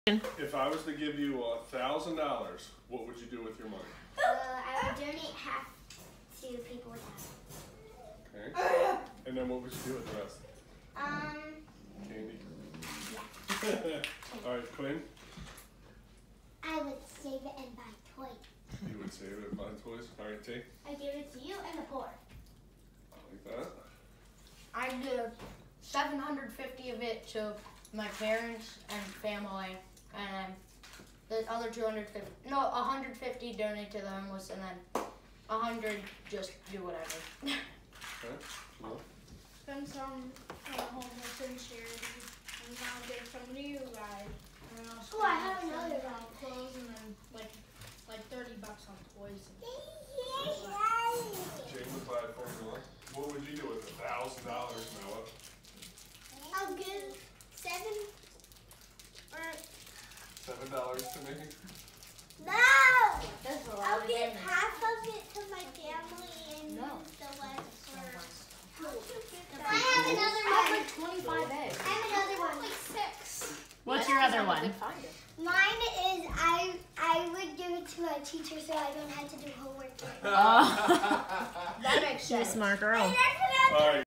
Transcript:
If I was to give you $1,000, what would you do with your money? I would donate half to people without. Okay. And then what would you do with the rest? Candy. Yeah. All right, Quinn. I would save it and buy toys. You would save it and buy toys. All right, T. I give it to you and the poor. I like that. I'd give 750 of it to my parents and family, and the other 150 donate to the homeless, and then 100 just do whatever. Okay. Cool. Spend some homeless and charity, and I'll give some to you guys. And I'll spend I have some another on one. clothes, and then like $30 on toys. James applied formula. What would you do with $1,000, Noah? I'll give $7 to me? No! That's a lot I'll of give damage. half of it to my family and No. the rest for... I have another I one. have like 25 eggs. I have another one. Like 6. What's your other one? Mine is I would give it to a teacher so I don't have to do homework. Oh, That makes you're a sense. smart girl. And that's what I'm All right.